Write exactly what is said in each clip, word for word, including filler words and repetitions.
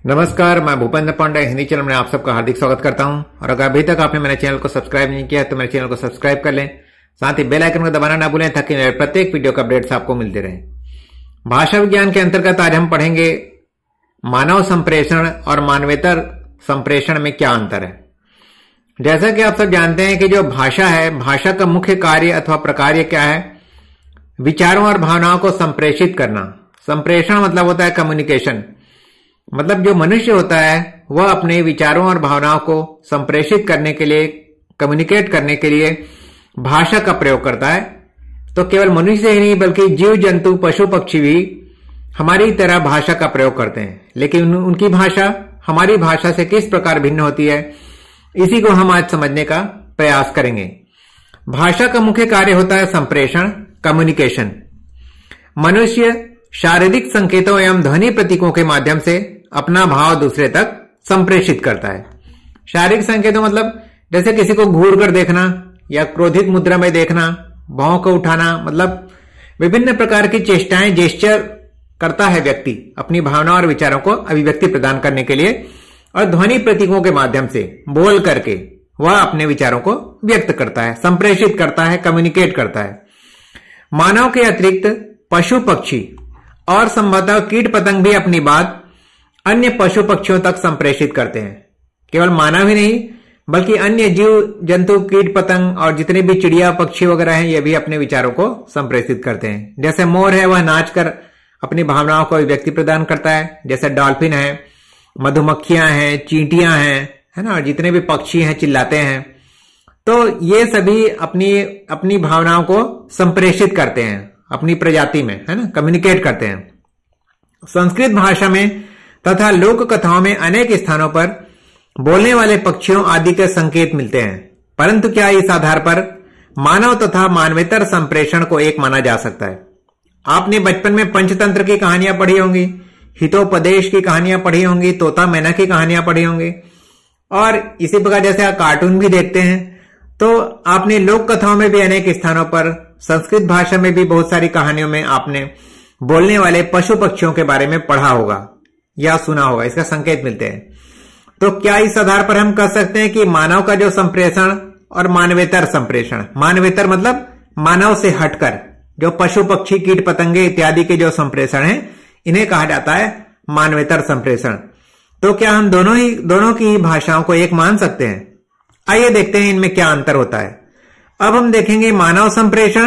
नमस्कार, मैं भूपेंद्र पांडे हिंदी चैनल में आप सबका हार्दिक स्वागत करता हूं। और अगर अभी तक आपने मेरे चैनल को सब्सक्राइब नहीं किया तो मेरे चैनल को सब्सक्राइब कर लें, साथ ही बेल आइकन को दबाना ना भूलें ताकि मेरे प्रत्येक वीडियो का अपडेट्स आपको मिलते रहे। भाषा विज्ञान के अंतर्गत आज हम पढ़ेंगे मानव संप्रेषण और मानवेतर संप्रेषण में क्या अंतर है। जैसा कि आप सब जानते हैं कि जो भाषा है, भाषा का मुख्य कार्य अथवा प्रकार्य क्या है? विचारों और भावनाओं को संप्रेषित करना। संप्रेषण मतलब होता है कम्युनिकेशन। मतलब जो मनुष्य होता है वह अपने विचारों और भावनाओं को संप्रेषित करने के लिए, कम्युनिकेट करने के लिए भाषा का प्रयोग करता है। तो केवल मनुष्य ही नहीं बल्कि जीव जंतु, पशु पक्षी भी हमारी तरह भाषा का प्रयोग करते हैं। लेकिन उनकी भाषा हमारी भाषा से किस प्रकार भिन्न होती है, इसी को हम आज समझने का प्रयास करेंगे। भाषा का मुख्य कार्य होता है संप्रेषण, कम्युनिकेशन। मनुष्य शारीरिक संकेतों एवं ध्वनि प्रतीकों के माध्यम से अपना भाव दूसरे तक संप्रेषित करता है। शारीरिक संकेतों मतलब जैसे किसी को घूर कर देखना या क्रोधित मुद्रा में देखना, भौं को उठाना, मतलब विभिन्न प्रकार की चेष्टाएं, जेस्चर करता है व्यक्ति अपनी भावना और विचारों को अभिव्यक्ति प्रदान करने के लिए। और ध्वनि प्रतीकों के माध्यम से बोल करके वह अपने विचारों को व्यक्त करता है, संप्रेषित करता है, कम्युनिकेट करता है। मानव के अतिरिक्त पशु पक्षी और संभवतः कीट पतंग भी अपनी बात अन्य पशु पक्षियों तक संप्रेषित करते हैं। केवल मानव ही नहीं बल्कि अन्य जीव जंतु, कीट पतंग और जितने भी चिड़िया पक्षी वगैरह हैं, ये भी अपने विचारों को संप्रेषित करते हैं। जैसे मोर है, वह नाचकर अपनी भावनाओं को अभिव्यक्ति प्रदान करता है। जैसे डॉल्फिन है, मधुमक्खियां हैं, चींटियां हैं, है ना, और जितने भी पक्षी हैं चिल्लाते हैं। तो ये सभी अपनी अपनी भावनाओं को संप्रेषित करते हैं अपनी प्रजाति में, है ना, कम्युनिकेट करते हैं। संस्कृत भाषा में तथा लोक कथाओं में अनेक स्थानों पर बोलने वाले पक्षियों आदि के संकेत मिलते हैं। परंतु क्या इस आधार पर मानव तथा मानवेतर संप्रेषण को एक माना जा सकता है? आपने बचपन में पंचतंत्र की कहानियां पढ़ी होंगी, हितोपदेश की कहानियां पढ़ी होंगी, तोता मैना की कहानियां पढ़ी होंगी, और इसी प्रकार जैसे आप कार्टून भी देखते हैं। तो आपने लोक कथाओं में भी अनेक स्थानों पर, संस्कृत भाषा में भी बहुत सारी कहानियों में आपने बोलने वाले पशु पक्षियों के बारे में पढ़ा होगा या सुना होगा, इसका संकेत मिलते हैं। तो क्या इस आधार पर हम कह सकते हैं कि मानव का जो संप्रेषण और मानवेतर संप्रेषण, मानवेतर मतलब मानव से हटकर जो पशु पक्षी, कीट पतंगे इत्यादि के जो संप्रेषण हैं, इन्हें कहा जाता है मानवेतर संप्रेषण। तो क्या हम दोनों ही दोनों की भाषाओं को एक मान सकते हैं? आइए देखते हैं इनमें क्या अंतर होता है। अब हम देखेंगे मानव संप्रेषण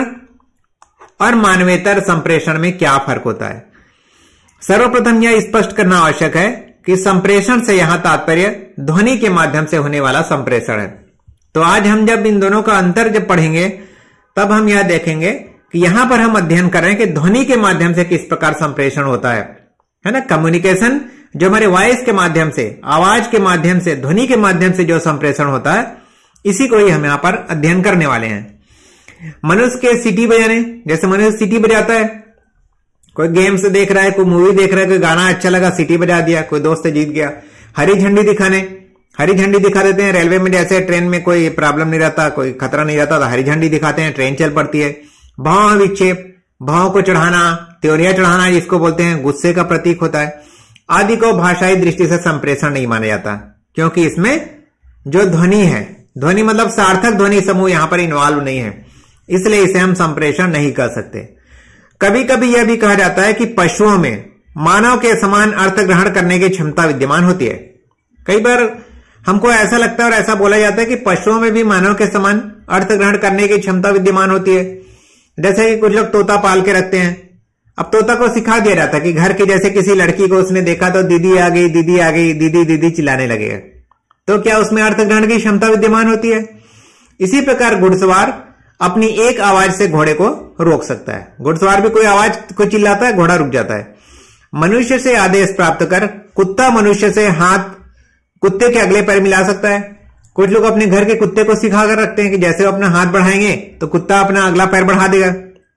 और मानवेतर संप्रेषण में क्या फर्क होता है। सर्वप्रथम यह स्पष्ट करना आवश्यक है कि संप्रेषण से यहां तात्पर्य ध्वनि के माध्यम से होने वाला संप्रेषण है। तो आज हम जब इन दोनों का अंतर जब पढ़ेंगे तब हम यह देखेंगे कि यहां पर हम अध्ययन कर रहे हैं कि ध्वनि के माध्यम से किस प्रकार संप्रेषण होता है, है ना। कम्युनिकेशन जो हमारे वॉइस के माध्यम से, आवाज के माध्यम से, ध्वनि के माध्यम से जो संप्रेषण होता है, इसी को ही हम यहां पर अध्ययन करने वाले हैं। मनुष्य के सीटी बजाने, जैसे मनुष्य सीटी बजाता है, कोई गेम्स देख रहा है, कोई मूवी देख रहा है, कोई गाना अच्छा लगा, सीटी बजा दिया, कोई दोस्त जीत गया। हरी झंडी दिखाने, हरी झंडी दिखा देते हैं। रेलवे में जैसे ट्रेन में कोई प्रॉब्लम नहीं रहता, कोई खतरा नहीं रहता, तो हरी झंडी दिखाते हैं, ट्रेन चल पड़ती है। भाव विक्षेप, भाव को चढ़ाना, त्योरिया चढ़ाना, जिसको बोलते हैं गुस्से का प्रतीक होता है, आदि को भाषाई दृष्टि से संप्रेषण नहीं माना जाता, क्योंकि इसमें जो ध्वनि है, ध्वनि मतलब सार्थक ध्वनि समूह यहां पर इन्वॉल्व नहीं है, इसलिए इसे हम संप्रेषण नहीं कर सकते। कभी कभी यह भी कहा जाता है कि पशुओं में मानव के समान अर्थ ग्रहण करने की क्षमता विद्यमान होती है। कई बार हमको ऐसा लगता है और ऐसा बोला जाता है कि पशुओं में भी मानव के समान अर्थ ग्रहण करने की क्षमता विद्यमान होती है। जैसे कि कुछ लोग तोता पाल के रखते हैं। अब तोता को सिखा दिया जाता है कि घर के जैसे किसी लड़की को उसने देखा तो दीदी आ गई, दीदी आ गई, दीदी दीदी चिल्लाने लगेगा। तो क्या उसमें अर्थ ग्रहण की क्षमता विद्यमान होती है? इसी प्रकार घुड़सवार अपनी एक आवाज से घोड़े को रोक सकता है। घुड़सवार भी कोई आवाज को चिल्लाता है, घोड़ा रुक जाता है। मनुष्य से आदेश प्राप्त कर कुत्ता मनुष्य से हाथ कुत्ते के अगले पैर मिला सकता है। कुछ लोग अपने घर के कुत्ते को सिखा कर रखते हैं कि जैसे वो अपना हाथ बढ़ाएंगे तो कुत्ता अपना अगला पैर बढ़ा देगा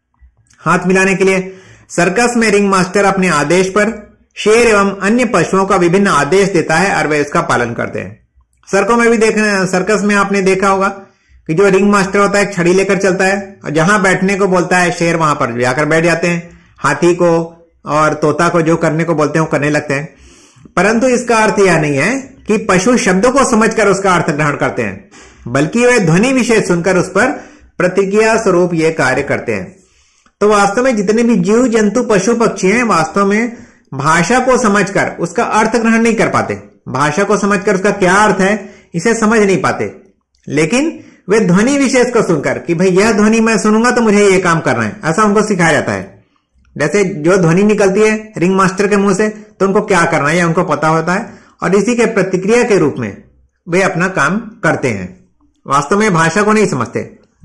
हाथ मिलाने के लिए। सर्कस में रिंग मास्टर अपने आदेश पर शेर एवं अन्य पशुओं का विभिन्न आदेश देता है और वे इसका पालन करते हैं। सर्कों में भी देखना, सर्कस में आपने देखा होगा कि जो रिंग मास्टर होता है छड़ी लेकर चलता है और जहां बैठने को बोलता है शेर वहां पर जाकर बैठ जाते हैं। हाथी को और तोता को जो करने को बोलते हैं वो करने लगते हैं। परंतु इसका अर्थ यह नहीं है कि पशु शब्दों को समझकर उसका अर्थ ग्रहण करते हैं, बल्कि वे ध्वनि विशेष सुनकर उस पर प्रतिक्रिया स्वरूप ये कार्य करते हैं। तो वास्तव में जितने भी जीव जंतु पशु पक्षी हैं, वास्तव में भाषा को समझकर उसका अर्थ ग्रहण नहीं कर पाते। भाषा को समझकर उसका क्या अर्थ है इसे समझ नहीं पाते, लेकिन वे ध्वनि विशेष को सुनकर कि भाई यह ध्वनि मैं सुनूंगा तो मुझे ये काम करना है, ऐसा उनको सिखाया जाता है। जैसे जो ध्वनि निकलती है रिंग मास्टर के मुंह से, तो उनको क्या करना है यह उनको पता होता है, और इसी के प्रतिक्रिया के रूप में वे अपना काम करते हैं। वास्तव में भाषा को नहीं समझते।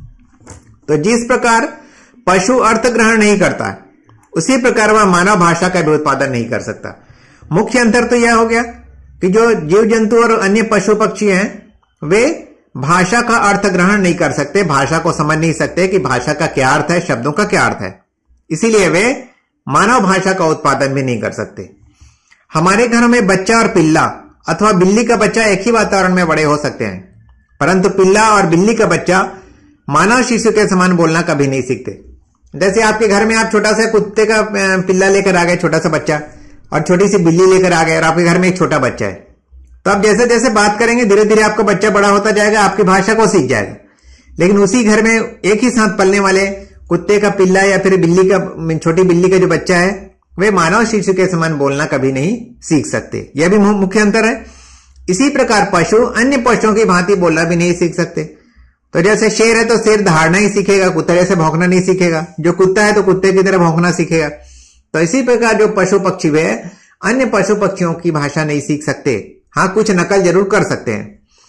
तो जिस प्रकार पशु अर्थ ग्रहण नहीं करता, उसी प्रकार वह मानव भाषा का भी उत्पादन नहीं कर सकता। मुख्य अंतर तो यह हो गया कि जो जीव जंतु और अन्य पशु पक्षी हैं, वे भाषा का अर्थ ग्रहण नहीं कर सकते, भाषा को समझ नहीं सकते कि भाषा का क्या अर्थ है, शब्दों का क्या अर्थ है, इसीलिए वे मानव भाषा का उत्पादन भी नहीं कर सकते। हमारे घरों में बच्चा और पिल्ला अथवा बिल्ली का बच्चा एक ही वातावरण में बड़े हो सकते हैं, परंतु पिल्ला और बिल्ली का बच्चा मानव शिशु के समान बोलना कभी नहीं सीखते। जैसे आपके घर में आप छोटा सा कुत्ते का पिल्ला लेकर आ गए, छोटा सा बच्चा, और छोटी सी बिल्ली लेकर आ गए, और आपके घर में एक छोटा बच्चा है, तो आप जैसे जैसे बात करेंगे धीरे धीरे आपका बच्चा बड़ा होता जाएगा, आपकी भाषा को सीख जाएगा। लेकिन उसी घर में एक ही साथ पलने वाले कुत्ते का पिल्ला या फिर बिल्ली का, छोटी बिल्ली का जो बच्चा है, वे मानव शिशु के समान बोलना कभी नहीं सीख सकते। यह भी मुख्य अंतर है। इसी प्रकार पशु अन्य पशुओं की भांति बोलना भी नहीं सीख सकते। तो जैसे शेर है तो शेर दहाड़ना ही सीखेगा, कुत्ते जैसे भौंकना नहीं सीखेगा। जो कुत्ता है तो कुत्ते की तरह भौंकना सीखेगा। तो इसी प्रकार जो पशु पक्षी वे अन्य पशु पक्षियों की भाषा नहीं सीख सकते, हाँ कुछ नकल जरूर कर सकते हैं।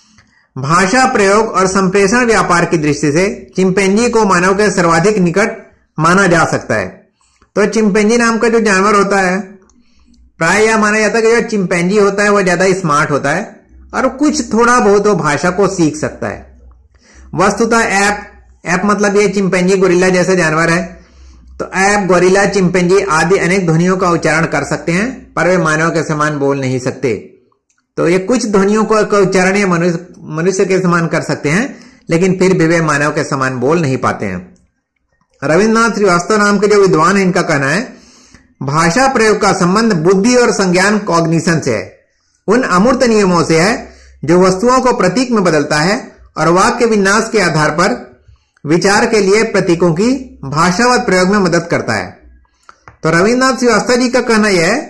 भाषा प्रयोग और संप्रेषण व्यापार की दृष्टि से चिंपैंजी को मानव के सर्वाधिक निकट माना जा सकता है। तो चिंपैंजी नाम का जो जानवर होता है, प्राय यह माना जाता है कि जो चिंपैंजी होता है वह ज्यादा स्मार्ट होता है और कुछ थोड़ा बहुत वो भाषा को सीख सकता है। वस्तुतः ऐप ऐप मतलब ये चिंपैंजी गोरिल्ला जैसे जानवर है, तो ऐप गोरिल्ला चिंपैंजी आदि अनेक ध्वनियों का उच्चारण कर सकते हैं, पर वे मानव के समान बोल नहीं सकते। तो ये कुछ ध्वनियों को उच्चारण ये मनुष्य मनुष्य के समान कर सकते हैं, लेकिन फिर भी वे मानव के समान बोल नहीं पाते हैं। रविन्द्रनाथ श्रीवास्तव नाम के जो विद्वान है, इनका कहना है भाषा प्रयोग का संबंध बुद्धि और संज्ञान कॉग्निशन से है, उन अमूर्त नियमों से है जो वस्तुओं को प्रतीक में बदलता है और वाक्य विन्यास के आधार पर विचार के लिए प्रतीकों की भाषावत प्रयोग में मदद करता है। तो रविन्द्रनाथ श्रीवास्तव जी का कहना यह है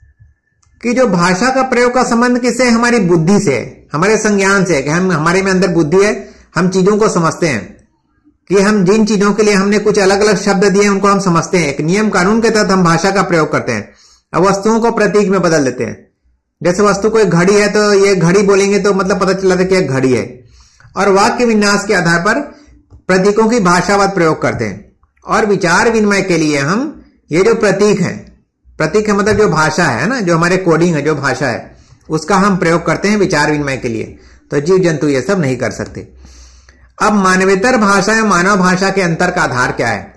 कि जो भाषा का प्रयोग का संबंध किससे, हमारी बुद्धि से, हमारे संज्ञान से, कि हम हमारे में अंदर बुद्धि है, हम चीजों को समझते हैं, कि हम जिन चीजों के लिए हमने कुछ अलग अलग शब्द दिए उनको हम समझते हैं, एक नियम कानून के तहत हम भाषा का प्रयोग करते हैं। अब वस्तुओं को प्रतीक में बदल देते हैं। जैसे वस्तु को एक घड़ी है तो ये घड़ी बोलेंगे तो मतलब पता चला था कि एक घड़ी है, और वाक्य विन्यास के आधार पर प्रतीकों की भाषावत प्रयोग करते हैं। और विचार विनिमय के लिए हम ये जो प्रतीक है, प्रतीक है मतलब जो भाषा है ना, जो हमारे कोडिंग है, जो भाषा है, उसका हम प्रयोग करते हैं विचार विनिमय के लिए। तो जीव जंतु ये सब नहीं कर सकते। अब मानवेतर भाषा या मानव भाषा के अंतर का आधार क्या है?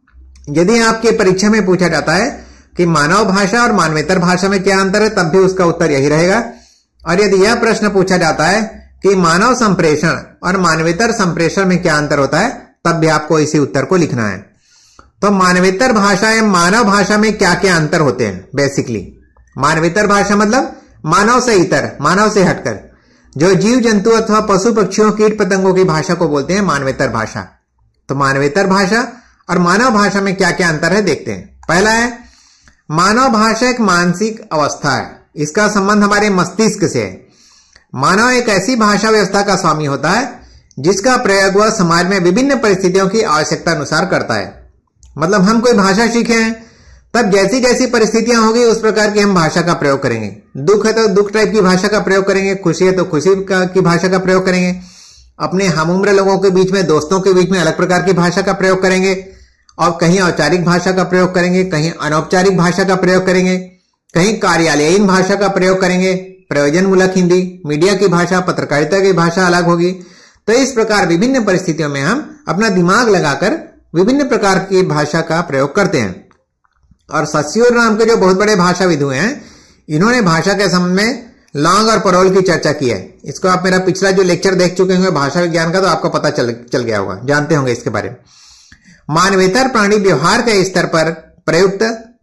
यदि आपके परीक्षा में पूछा जाता है कि मानव भाषा और मानवेतर भाषा में क्या अंतर है, तब भी उसका उत्तर यही रहेगा। और यदि यह प्रश्न पूछा जाता है कि मानव संप्रेषण और मानवेतर संप्रेषण में क्या अंतर होता है, तब भी आपको इसी उत्तर को लिखना है। तो मानवेतर भाषा या मानव भाषा में क्या क्या अंतर होते हैं? बेसिकली मानवेतर भाषा मतलब मानव से इतर, मानव से हटकर जो जीव जंतु अथवा पशु पक्षियों कीट पतंगों की भाषा को बोलते हैं मानवेतर भाषा। तो मानवेतर भाषा और मानव भाषा में क्या क्या अंतर है देखते हैं। पहला है, मानव भाषा एक मानसिक अवस्था है, इसका संबंध हमारे मस्तिष्क से है। मानव एक ऐसी भाषा व्यवस्था का स्वामी होता है जिसका प्रयोग वह समाज में विभिन्न परिस्थितियों की आवश्यकता अनुसार करता है। मतलब हम कोई भाषा सीखे हैं, तब जैसी जैसी परिस्थितियां होगी उस प्रकार की हम भाषा का प्रयोग करेंगे। दुख है तो दुख टाइप की भाषा का प्रयोग करेंगे, खुशी है तो खुशी का की भाषा का प्रयोग करेंगे, अपने हमउम्र लोगों के बीच में, दोस्तों के बीच में अलग प्रकार की भाषा का प्रयोग करेंगे, और कहीं औपचारिक भाषा का प्रयोग करेंगे, कहीं अनौपचारिक भाषा का प्रयोग करेंगे, कहीं कार्यालयीन भाषा का प्रयोग करेंगे, प्रयोजन मूलक हिंदी, मीडिया की भाषा, पत्रकारिता की भाषा अलग होगी। तो इस प्रकार विभिन्न परिस्थितियों में हम अपना दिमाग लगाकर विभिन्न प्रकार की भाषा का प्रयोग करते हैं। और सस्योर नाम के जो बहुत बड़े भाषाविद हुए हैं, इन्होंने भाषा के संबंध में लॉन्ग और परोल की चर्चा की है। इसको आप मेरा पिछला जो लेक्चर देख चुके होंगे भाषा विज्ञान का, तो आपको पता चल चल गया होगा, जानते होंगे इसके बारे में। मानवेतर प्राणी व्यवहार के स्तर पर प्रयुक्त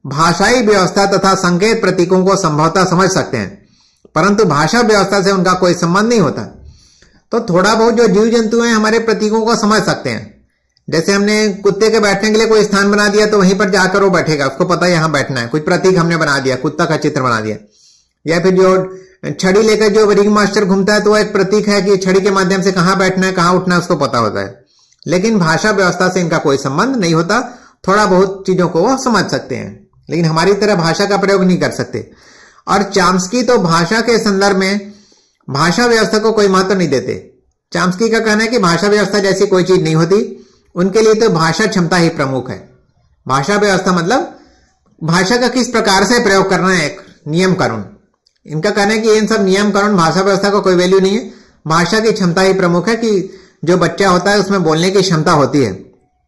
भाषाई व्यवस्था तथा संकेत प्रतीकों को संभवतः समझ सकते हैं, परंतु भाषा व्यवस्था से उनका कोई संबंध नहीं होता। तो थोड़ा बहुत जो जीव जंतु हैं हमारे प्रतीकों को समझ सकते हैं। जैसे हमने कुत्ते के बैठने के लिए कोई स्थान बना दिया तो वहीं पर जाकर वो बैठेगा, उसको पता है यहां बैठना है, कुछ प्रतीक हमने बना दिया, कुत्ता का चित्र बना दिया। या फिर जो छड़ी लेकर जो रिंग मास्टर घूमता है तो वह एक प्रतीक है कि छड़ी के माध्यम से कहां बैठना है कहां उठना है उसको पता होता है। लेकिन भाषा व्यवस्था से इनका कोई संबंध नहीं होता, थोड़ा बहुत चीजों को वो समझ सकते हैं, लेकिन हमारी तरह भाषा का प्रयोग नहीं कर सकते। और चॉम्स्की तो भाषा के संदर्भ में भाषा व्यवस्था को कोई महत्व नहीं देते। चॉम्स्की का कहना है कि भाषा व्यवस्था जैसी कोई चीज नहीं होती, उनके लिए तो भाषा क्षमता ही प्रमुख है। भाषा व्यवस्था मतलब भाषा का किस प्रकार से प्रयोग करना है, एक नियम कानून। इनका कहना है कि इन सब नियम कानून भाषा व्यवस्था को कोई वैल्यू नहीं है, भाषा की क्षमता ही प्रमुख है कि जो बच्चा होता है उसमें बोलने की क्षमता होती है।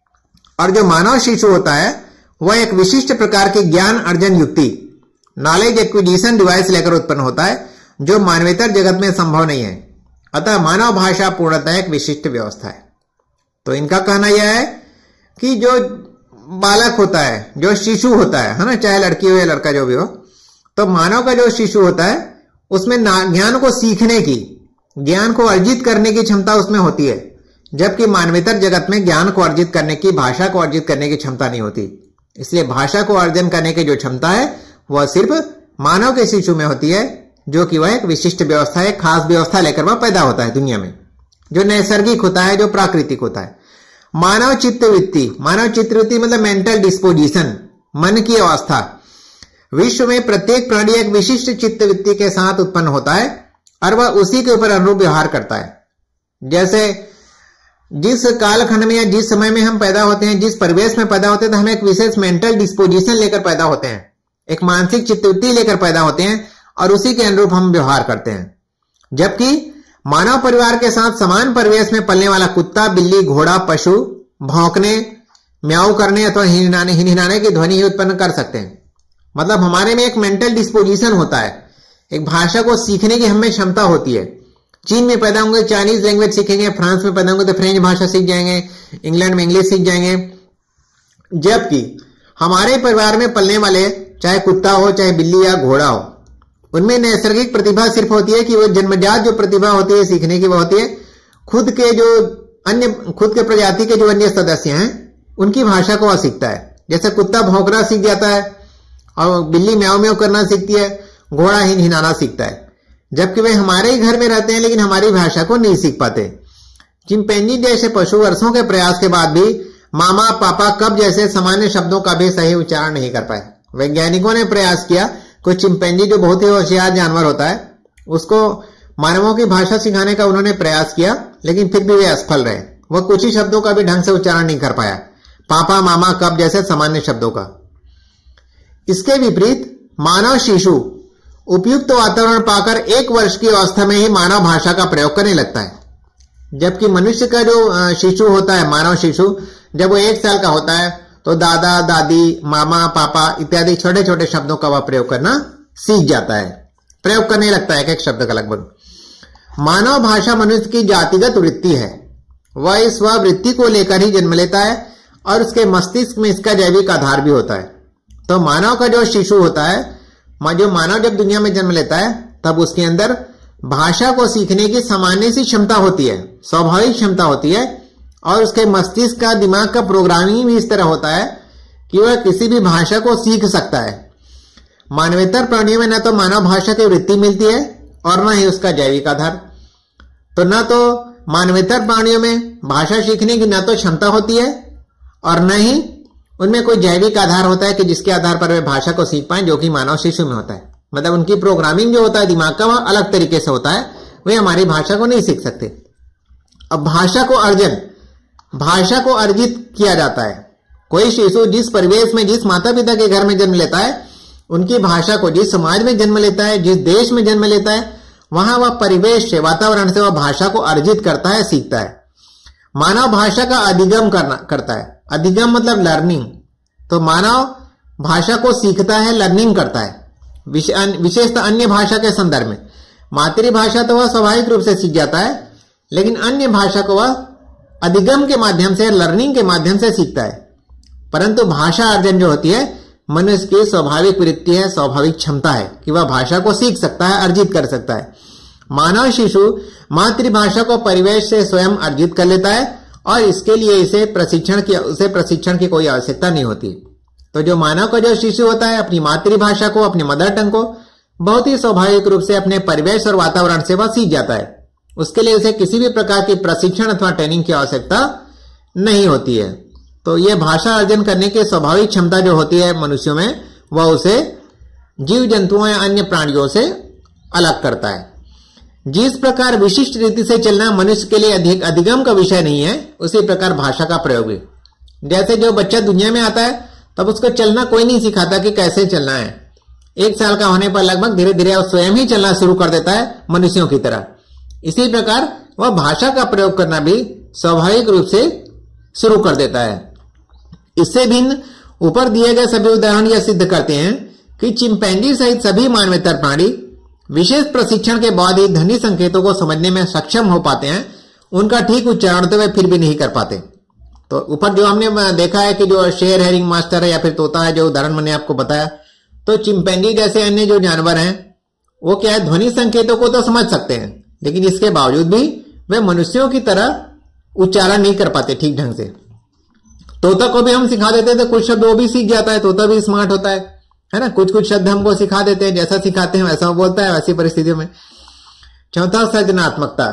और जो मानव शिशु होता है वह एक विशिष्ट प्रकार की ज्ञान अर्जन युक्ति नॉलेज एक्विजिशन डिवाइस लेकर उत्पन्न होता है, जो मानवेतर जगत में संभव नहीं है। अतः मानव भाषा पूर्णतः एक विशिष्ट व्यवस्था है। तो इनका कहना यह है कि जो बालक होता है, जो शिशु होता है, है ना, चाहे लड़की हो या लड़का जो भी हो, तो मानव का जो शिशु होता है उसमें ज्ञान को सीखने की, ज्ञान को अर्जित करने की क्षमता उसमें होती है, जबकि मानवेतर जगत में ज्ञान को अर्जित करने की, भाषा को अर्जित करने की क्षमता नहीं होती। इसलिए भाषा को अर्जन करने की जो क्षमता है वह सिर्फ मानव के शिशु में होती है, जो कि वह एक विशिष्ट व्यवस्था है, खास व्यवस्था लेकर वह पैदा होता है दुनिया में, जो नैसर्गिक होता है, जो प्राकृतिक होता है। मानव चित्तवृत्ति, मानव चित्तवृत्ति मतलब मेंटल डिस्पोजिशन, मन की अवस्था। विश्व में प्रत्येक प्राणी एक विशिष्ट चित्तवृत्ति के साथ उत्पन्न होता है और वह उसी के ऊपर अनुरूप व्यवहार करता है। जैसे जिस कालखंड में या जिस समय में हम पैदा होते हैं, जिस परिवेश में पैदा होते हैं, तो हम एक विशेष मेंटल डिस्पोजिशन लेकर पैदा होते हैं, एक मानसिक चित्तवृत्ति लेकर पैदा होते हैं और उसी के अनुरूप हम व्यवहार करते हैं। जबकि मानव परिवार के साथ समान परिवेश में पलने वाला कुत्ता, बिल्ली, घोड़ा, पशु भौंकने, म्याऊ करने अथवा हिनहिनाने हिनहिनाने की ध्वनि ही उत्पन्न कर सकते हैं। मतलब हमारे में एक मेंटल डिस्पोजिशन होता है, एक भाषा को सीखने की हमें क्षमता होती है। चीन में पैदा होंगे चाइनीज लैंग्वेज सीखेंगे, फ्रांस में पैदा होंगे तो फ्रेंच भाषा सीख जाएंगे, इंग्लैंड में इंग्लिश सीख जाएंगे। जबकि हमारे परिवार में पलने वाले चाहे कुत्ता हो, चाहे बिल्ली या घोड़ा हो, उनमें नैसर्गिक प्रतिभा सिर्फ होती है कि वो जन्मजात जो प्रतिभा होती है सीखने की, वो होती है खुद के जो अन्य खुद के प्रजाति के जो अन्य सदस्य हैं उनकी भाषा को वह सीखता है। जैसे कुत्ता भौंकना सीख जाता है और बिल्ली म्याऊ म्याऊ करना सीखती है, घोड़ा हिन हिनाना सीखता है। जबकि वे हमारे ही घर में रहते हैं लेकिन हमारी भाषा को नहीं सीख पाते। चिंपैंजी जैसे पशु वर्षों के प्रयास के बाद भी मामा, पापा, कब जैसे सामान्य शब्दों का भी सही उच्चारण नहीं कर पाए। वैज्ञानिकों ने प्रयास किया, कोई चिंपैंजी जो बहुत ही होशियार जानवर होता है उसको मानवों की भाषा सिखाने का उन्होंने प्रयास किया, लेकिन फिर भी वे असफल रहे। वह कुछ ही शब्दों का भी ढंग से उच्चारण नहीं कर पाया, पापा, मामा, कब जैसे सामान्य शब्दों का। इसके विपरीत मानव शिशु उपयुक्त वातावरण पाकर एक वर्ष की अवस्था में ही मानव भाषा का प्रयोग करने लगता है। जबकि मनुष्य का जो शिशु होता है, मानव शिशु, जब वो एक साल का होता है तो दादा, दादी, मामा, पापा इत्यादि छोटे छोटे शब्दों का वह प्रयोग करना सीख जाता है, प्रयोग करने लगता है एक एक शब्द का लगभग। मानव भाषा मनुष्य की जातिगत वृत्ति है, वह इस वृत्ति को लेकर ही जन्म लेता है और उसके मस्तिष्क में इसका जैविक आधार भी होता है। तो मानव का जो शिशु होता है, जो मानव जब दुनिया में जन्म लेता है तब उसके अंदर भाषा को सीखने की सामान्य सी क्षमता होती है, स्वाभाविक क्षमता होती है, और उसके मस्तिष्क का, दिमाग का प्रोग्रामिंग भी इस तरह होता है कि वह किसी भी भाषा को सीख सकता है। मानवेतर प्राणियों में न तो मानव भाषा की वृत्ति मिलती है और न ही उसका जैविक आधार। तो न तो मानवेतर प्राणियों में भाषा सीखने की न तो क्षमता होती है और न ही उनमें कोई जैविक आधार होता है कि जिसके आधार पर वे भाषा को सीख पाए, जो कि मानव शिशु में होता है। मतलब उनकी प्रोग्रामिंग जो होता है दिमाग का, वह अलग तरीके से होता है, वे हमारी भाषा को नहीं सीख सकते। अब भाषा को अर्जन, भाषा को अर्जित किया जाता है। कोई शिशु जिस परिवेश में, जिस माता पिता के घर में जन्म लेता है, उनकी भाषा को जिस समाज में जन्म लेता है, जिस देश में जन्म लेता है, वहां वह परिवेश से, वातावरण से वह भाषा को अर्जित करता है, सीखता है। मानव भाषा का अधिगम करना करता है। अधिगम मतलब लर्निंग। तो मानव भाषा को सीखता है, लर्निंग करता है, विशेषतः अन्य भाषा के संदर्भ में। मातृभाषा तो वह स्वाभाविक रूप से सीख जाता है, लेकिन अन्य भाषा को वह अधिगम के माध्यम से, लर्निंग के माध्यम से सीखता है। परंतु भाषा अर्जन जो होती है मनुष्य की स्वाभाविक वृत्ति है, स्वाभाविक क्षमता है कि वह भाषा को सीख सकता है, अर्जित कर सकता है। मानव शिशु मातृभाषा को परिवेश से स्वयं अर्जित कर लेता है और इसके लिए इसे प्रशिक्षण की उसे प्रशिक्षण की कोई आवश्यकता नहीं होती। तो जो मानव का जो शिशु होता है अपनी मातृभाषा को, अपनी मदर टंग को बहुत ही स्वाभाविक रूप से अपने परिवेश और वातावरण से वह सीख जाता है। उसके लिए उसे किसी भी प्रकार की प्रशिक्षण अथवा ट्रेनिंग की आवश्यकता नहीं होती है। तो यह भाषा अर्जन करने की स्वाभाविक क्षमता जो होती है मनुष्यों में, वह उसे जीव जंतुओं या अन्य प्राणियों से अलग करता है। जिस प्रकार विशिष्ट रीति से चलना मनुष्य के लिए अधिक अधिगम का विषय नहीं है, उसी प्रकार भाषा का प्रयोग भी। जैसे जो बच्चा दुनिया में आता है तब उसको चलना कोई नहीं सिखाता कि कैसे चलना है। एक साल का होने पर लगभग धीरे धीरे वो स्वयं ही चलना शुरू कर देता है मनुष्यों की तरह। इसी प्रकार वह भाषा का प्रयोग करना भी स्वाभाविक रूप से शुरू कर देता है। इससे भिन्न ऊपर दिए गए सभी उदाहरण यह सिद्ध करते हैं कि चिंपैंजी सहित सभी मानवेतर प्राणी विशेष प्रशिक्षण के बाद ही ध्वनि संकेतों को समझने में सक्षम हो पाते हैं। उनका ठीक उच्चारण तो वे फिर भी नहीं कर पाते। तो ऊपर जो हमने देखा है कि जो शेर है, रिंग मास्टर है या फिर तोता है, जो उदाहरण मैंने आपको बताया, तो चिंपैंजी जैसे अन्य जो जानवर हैं वो क्या है, ध्वनि संकेतों को तो समझ सकते हैं, लेकिन इसके बावजूद भी वे मनुष्यों की तरह उच्चारण नहीं कर पाते ठीक ढंग से। तोता को भी हम सिखा देते हैं तो कुछ शब्द वो भी सीख जाता है, तोता भी स्मार्ट होता है, है ना। कुछ कुछ शब्द हमको सिखा देते हैं, जैसा सिखाते हैं वैसा वो बोलता है वैसी परिस्थितियों में। चौथा, सृजनात्मकता।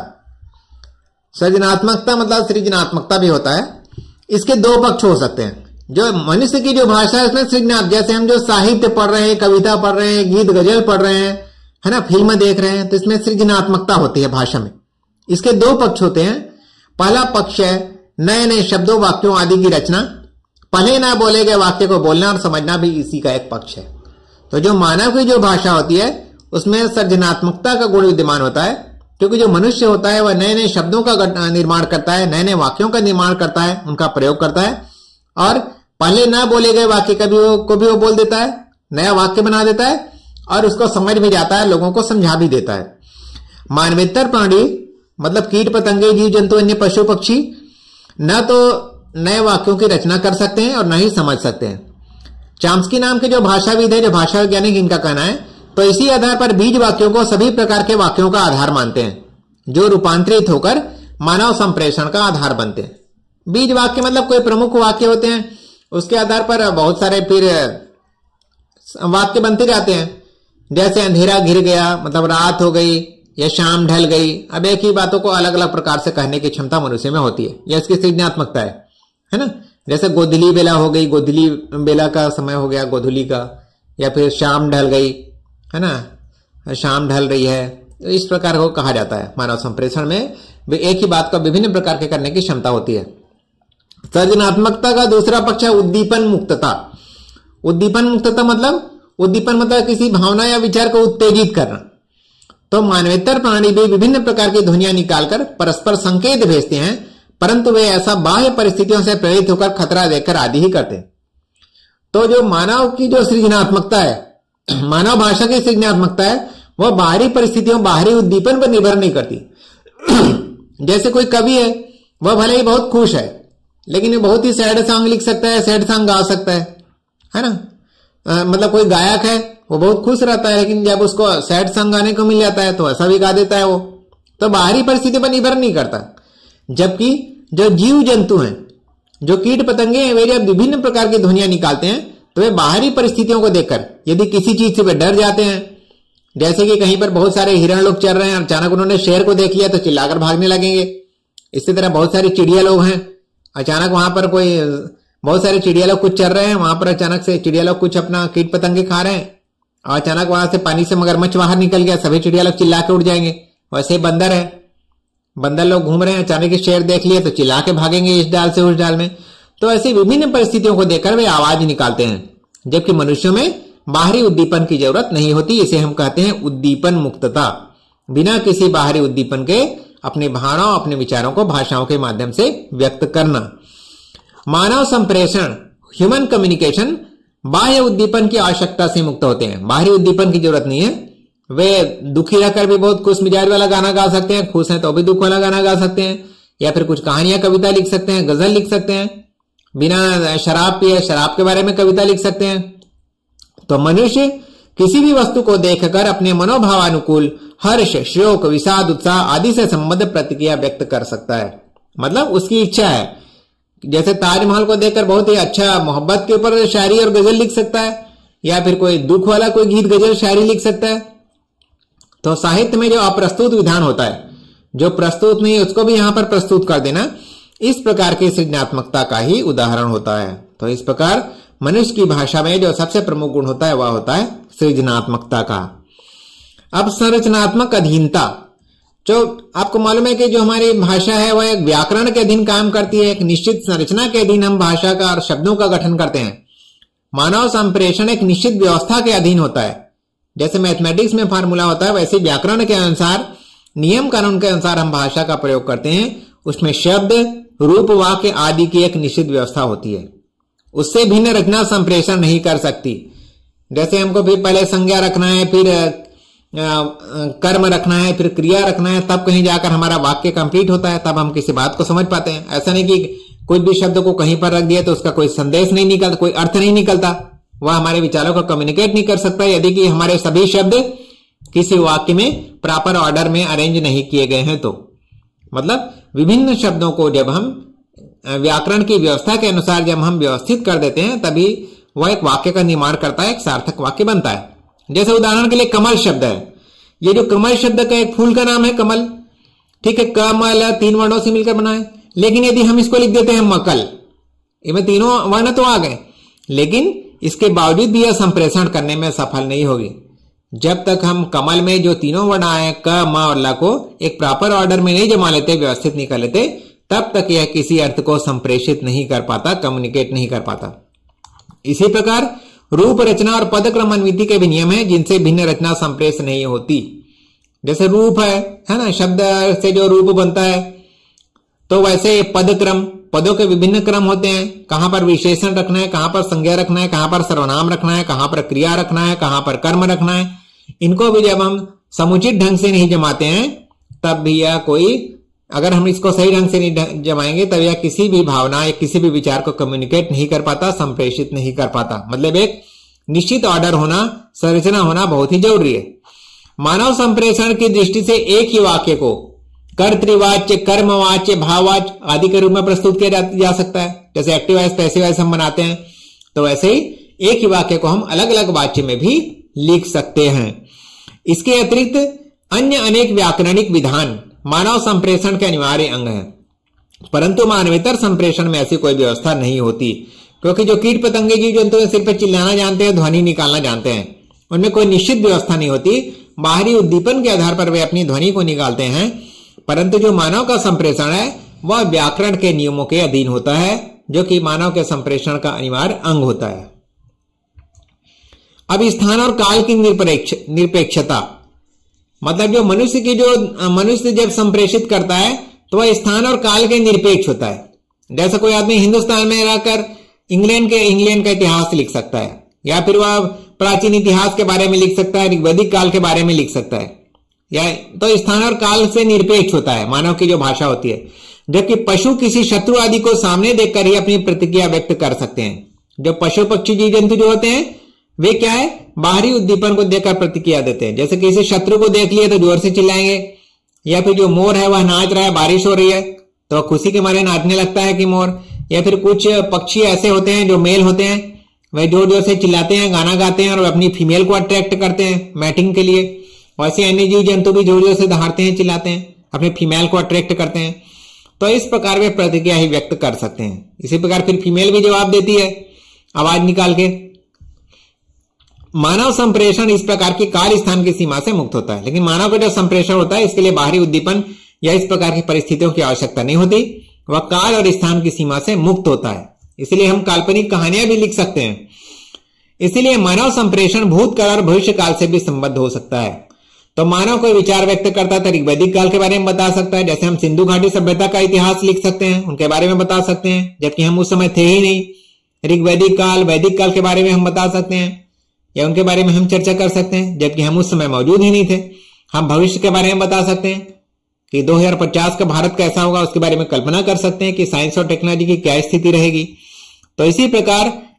सृजनात्मकता मतलब सृजनात्मकता भी होता है। इसके दो पक्ष हो सकते हैं। जो मनुष्य की जो भाषा है उसमें सृजनात्मक, जैसे हम जो साहित्य पढ़ रहे हैं, कविता पढ़ रहे हैं, गीत गजल पढ़ रहे हैं, है ना, फिल्म देख रहे हैं, तो इसमें सृजनात्मकता होती है भाषा में। इसके दो पक्ष होते हैं। पहला पक्ष है नए नए शब्दों, वाक्यों आदि की रचना। पहले ना बोले गए वाक्य को बोलना और समझना भी इसी का एक पक्ष है। तो जो मानव की जो भाषा होती है उसमें सृजनात्मकता का गुण विद्यमान होता है, क्योंकि जो मनुष्य होता है वह नए नए शब्दों का निर्माण करता है, नए नए वाक्यों का निर्माण करता है, उनका प्रयोग करता है, और पहले ना बोले गए वाक्य का भी वो को भी वो बोल देता है, नया वाक्य बना देता है और उसको समझ भी जाता है, लोगों को समझा भी देता है। मानवेतर प्राणी मतलब कीट पतंगे, जीव जंतु, अन्य पशु पक्षी न तो नए वाक्यों की रचना कर सकते हैं और न ही समझ सकते हैं। चाम्स्की नाम के जो भाषाविद है, जो भाषा वैज्ञानिक, इनका कहना है तो इसी आधार पर बीज वाक्यों को सभी प्रकार के वाक्यों का आधार मानते हैं, जो रूपांतरित होकर मानव संप्रेषण का आधार बनते हैं। बीज वाक्य मतलब कोई प्रमुख वाक्य होते हैं, उसके आधार पर बहुत सारे फिर वाक्य बनते जाते हैं। जैसे अंधेरा घिर गया मतलब रात हो गई, या शाम ढल गई। अब एक ही बातों को अलग अलग प्रकार से कहने की क्षमता मनुष्य में होती है, यह इसकी सृजनात्मकता है, है ना। जैसे गोधुली बेला हो गई, गोधुली बेला का समय हो गया, गोधुली का, या फिर शाम ढल गई, है ना, शाम ढल रही है। इस प्रकार को कहा जाता है। मानव संप्रेषण में एक ही बात का विभिन्न प्रकार के करने की क्षमता होती है। सृजनात्मकता का दूसरा पक्ष है उद्दीपन मुक्तता। उद्दीपन मुक्तता मतलब उद्दीपन मतलब किसी भावना या विचार को उत्तेजित करना। तो मानवेतर प्राणी भी विभिन्न प्रकार की ध्वनियां निकालकर परस्पर संकेत भेजते हैं, परंतु वे ऐसा बाह्य परिस्थितियों से प्रेरित होकर खतरा देखकर आदि ही करते हैं। तो जो मानव की जो सृजनात्मकता है, मानव भाषा की सृजनात्मकता है, वह बाहरी परिस्थितियों, बाहरी उद्दीपन पर निर्भर नहीं करती। जैसे कोई कवि है, वह भले ही बहुत खुश है, लेकिन वो बहुत ही सैड सॉन्ग लिख सकता है, सैड सॉन्ग गा सकता है, है ना। आ, मतलब कोई गायक है, वो बहुत खुश रहता है, लेकिन जब उसको सैड सॉन्ग गाने को मिल जाता है तो ऐसा भी गा देता है वो। तो बाहरी परिस्थिति पर निर्भर नहीं करता। जबकि जो जीव जंतु हैं, जो कीट पतंगे हैं, वे जब विभिन्न प्रकार की ध्वनियां निकालते हैं तो वे बाहरी परिस्थितियों को देखकर यदि किसी चीज से वे डर जाते हैं, जैसे कि कहीं पर बहुत सारे हिरण लोग चल रहे हैं और अचानक उन्होंने शेर को देख लिया तो चिल्लाकर भागने लगेंगे। इसी तरह बहुत सारे चिड़िया लोग हैं, अचानक वहां पर कोई बहुत सारे चिड़िया लोग कुछ चल रहे हैं, वहां पर अचानक से चिड़िया लोग कुछ अपना कीट पतंगे खा रहे हैं और अचानक वहां से पानी से मगरमच्छ बाहर निकल गया, सभी चिड़िया लोग चिल्ला के उड़ जाएंगे। वैसे बंदर है, बंदर लोग घूम रहे हैं, अचानक शेर देख लिए तो चिल्ला के भागेंगे इस डाल से उस डाल में। तो ऐसी विभिन्न परिस्थितियों को देखकर वे आवाज निकालते हैं, जबकि मनुष्यों में बाहरी उद्दीपन की जरूरत नहीं होती। इसे हम कहते हैं उद्दीपन मुक्तता। बिना किसी बाहरी उद्दीपन के अपनी भावनाओं, अपने विचारों को भाषाओं के माध्यम से व्यक्त करना। मानव संप्रेषण, ह्यूमन कम्युनिकेशन, बाह्य उद्दीपन की आवश्यकता से मुक्त होते हैं। बाहरी उद्दीपन की जरूरत नहीं है। वे दुखी रहकर भी बहुत खुश मिजाज वाला गाना गा सकते हैं, खुश हैं तो भी दुख वाला गाना गा सकते हैं, या फिर कुछ कहानियां, कविता लिख सकते हैं, गजल लिख सकते हैं। बिना शराब पिए शराब के बारे में कविता लिख सकते हैं, तो मनुष्य किसी भी वस्तु को देखकर अपने मनोभावानुकूल हर्ष, शोक, विषाद, उत्साह आदि से संबद्ध प्रतिक्रिया व्यक्त कर सकता है। मतलब उसकी इच्छा है। जैसे ताजमहल को देखकर बहुत ही अच्छा मोहब्बत के ऊपर शायरी और गजल लिख सकता है, या फिर कोई दुख वाला कोई गीत गजल शायरी लिख सकता है। तो साहित्य में जो अप्रस्तुत विधान होता है, जो प्रस्तुत नहीं उसको भी यहां पर प्रस्तुत कर देना, इस प्रकार की सृजनात्मकता का ही उदाहरण होता है। तो इस प्रकार मनुष्य की भाषा में जो सबसे प्रमुख गुण होता है वह होता है सृजनात्मकता का। अब संरचनात्मक अधीनता, जो आपको मालूम है कि जो हमारी भाषा है वह एक व्याकरण के अधीन काम करती है। एक निश्चित संरचना के अधीन हम भाषा का और शब्दों का गठन करते हैं। मानव संप्रेषण एक निश्चित व्यवस्था के अधीन होता है। जैसे मैथमेटिक्स में फार्मूला होता है, वैसे व्याकरण के अनुसार, नियम कानून के अनुसार हम भाषा का प्रयोग करते हैं। उसमें शब्द, रूप, वाक्य आदि की एक निश्चित व्यवस्था होती है। उससे भिन्न रचना संप्रेषण नहीं कर सकती। जैसे हमको फिर पहले संज्ञा रखना है, फिर कर्म रखना है, फिर क्रिया रखना है, तब कहीं जाकर हमारा वाक्य कंप्लीट होता है, तब हम किसी बात को समझ पाते हैं। ऐसा नहीं कि कोई भी शब्द को कहीं पर रख दिया तो उसका कोई संदेश नहीं निकलता, कोई अर्थ नहीं निकलता, वह हमारे विचारों को कम्युनिकेट नहीं कर सकता यदि कि हमारे सभी शब्द किसी वाक्य में प्रॉपर ऑर्डर में अरेंज नहीं किए गए हैं। तो मतलब विभिन्न शब्दों को जब हम व्याकरण की व्यवस्था के अनुसार जब हम व्यवस्थित कर देते हैं, तभी वह एक वाक्य का निर्माण करता है, एक सार्थक वाक्य बनता है। जैसे उदाहरण के लिए कमल शब्द है। ये जो कमल शब्द का एक फूल का नाम है कमल, ठीक है, कमल तीन वर्णों से मिलकर बना है। लेकिन यदि हम इसको लिख देते हैं मकल, इनमें तीनों वर्ण तो आ गए, लेकिन इसके बावजूद भी यह संप्रेषण करने में सफल नहीं होगी। जब तक हम कमल में जो तीनों वर्ण आए क, म और ल को एक प्रॉपर ऑर्डर में नहीं जमा लेते, व्यवस्थित नहीं कर लेते, तब तक यह किसी अर्थ को संप्रेषित नहीं कर पाता, कम्युनिकेट नहीं कर पाता। इसी प्रकार रूप, रचना और पदक्रम अन्विति के भी नियम है, जिनसे भिन्न रचना संप्रेष नहीं होती। जैसे रूप है है ना, शब्द से जो रूप बनता है, तो वैसे पदक्रम, पदों के विभिन्न क्रम होते हैं। कहां पर विशेषण रखना है, कहां पर संज्ञा रखना है, कहां पर सर्वनाम रखना है, कहां पर क्रिया रखना है, कहां पर कर्म रखना है। इनको भी जब हम समुचित ढंग से नहीं जमाते हैं, तब भी यह कोई, अगर हम इसको सही ढंग से नहीं जमाएंगे, तब यह किसी भी भावना या किसी भी विचार को कम्युनिकेट नहीं कर पाता, संप्रेषित नहीं कर पाता। मतलब एक निश्चित ऑर्डर होना, संरचना होना बहुत ही जरूरी है। मानव संप्रेषण की दृष्टि से एक ही वाक्य को कर्तृवाच्य, कर्मवाच्य, भाववाच्य आदि के रूप में प्रस्तुत किया जा, जा सकता है। जैसे एक्टिव वॉइस, पैसिव वॉइस हम बनाते हैं, तो वैसे ही एक ही वाक्य को हम अलग अलग वाच्य में भी लिख सकते हैं। इसके अतिरिक्त अन्य अनेक व्याकरणिक विधान मानव संप्रेषण के अनिवार्य अंग हैं, परंतु मानवेतर संप्रेषण में ऐसी कोई व्यवस्था नहीं होती, क्योंकि जो कीट पतंगे जीव जंतु सिर पर चिल्लाना जानते हैं, ध्वनि निकालना जानते हैं, उनमें कोई निश्चित व्यवस्था नहीं होती। बाहरी उद्दीपन के आधार पर वे अपनी ध्वनि को निकालते हैं, परंतु जो मानव का संप्रेषण है वह व्याकरण के नियमों के अधीन होता है, जो कि मानव के संप्रेषण का अनिवार्य अंग होता है। अब स्थान और काल की निरपेक्ष निरपेक्षता, मतलब जो मनुष्य की जो मनुष्य जब संप्रेषित करता है तो वह स्थान और काल के निरपेक्ष होता है। जैसे कोई आदमी हिंदुस्तान में रहकर इंग्लैंड के इंग्लैंड का इतिहास लिख सकता है, या फिर वह प्राचीन इतिहास के बारे में लिख सकता है, वैदिक काल के बारे में लिख सकता है, या तो स्थान और काल से निरपेक्ष होता है मानव की जो भाषा होती है। जबकि पशु किसी शत्रु आदि को सामने देखकर ही अपनी प्रतिक्रिया व्यक्त कर सकते हैं। जो पशु पक्षी जीव जंतु जो होते हैं वे क्या है, बाहरी उद्दीपन को देखकर प्रतिक्रिया देते हैं। जैसे किसी शत्रु को देख लिया तो जोर से चिल्लाएंगे, या फिर जो मोर है वह नाच रहा है, बारिश हो रही है तो खुशी के मारे नाचने लगता है कि मोर। या फिर कुछ पक्षी ऐसे होते हैं जो मेल होते हैं, वह जोर जोर से चिल्लाते हैं, गाना गाते हैं और अपनी फीमेल को अट्रैक्ट करते हैं मैटिंग के लिए। वैसे अन्य जीव जंतु भी जोर जोर से दहाड़ते हैं, चिल्लाते हैं, अपने फीमेल को अट्रैक्ट करते हैं। तो इस प्रकार वे प्रतिक्रिया ही व्यक्त कर सकते हैं। इसी प्रकार फिर फीमेल भी जवाब देती है आवाज निकाल के। मानव संप्रेषण इस प्रकार की काल स्थान की सीमा से मुक्त होता है, लेकिन मानव का जो संप्रेषण होता है इसके लिए बाहरी उद्दीपन या इस प्रकार की परिस्थितियों की आवश्यकता नहीं होती, वह काल और स्थान की सीमा से मुक्त होता है। इसलिए हम काल्पनिक कहानियां भी लिख सकते हैं। इसलिए मानव संप्रेषण भूतकाल और भविष्य काल से भी संबद्ध हो सकता है। तो मानव कोई विचार व्यक्त करता है तो ऋग्वैदिक काल के बारे में बता सकता है। जैसे हम सिंधु घाटी सभ्यता का इतिहास लिख सकते हैं, उनके बारे में बता सकते हैं, जबकि हम उस समय थे ही नहीं। ऋग्वैदिक काल, वैदिक काल के बारे में हम बता सकते हैं, या उनके बारे में हम चर्चा कर सकते हैं, जबकि हम उस समय मौजूद ही नहीं थे। हम भविष्य के बारे में बता सकते हैं कि दो हज़ार पचास का भारत कैसा होगा, उसके बारे में कल्पना कर सकते हैं कि साइंस और टेक्नोलॉजी की क्या स्थिति रहेगी। तो इसी प्रकार